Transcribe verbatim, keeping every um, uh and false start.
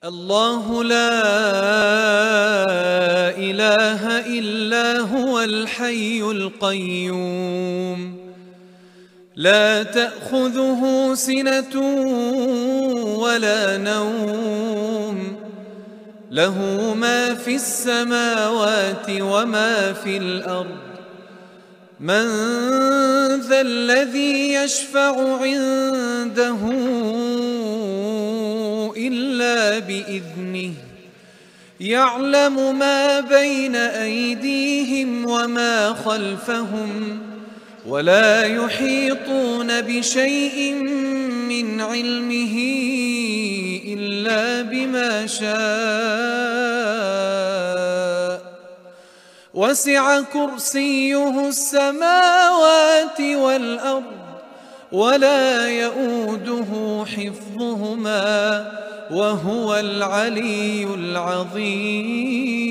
الله لا إله إلا هو الحي القيوم لا تأخذه سنة ولا نوم له ما في السماوات وما في الأرض من ذا الذي يشفع عنده إلا بإذنه يعلم ما بين أيديهم وما خلفهم ولا يحيطون بشيء من علمه إلا بما شاء وسع كرسيه السماوات والأرض ولا يؤوده حفظهما وهو العلي العظيم.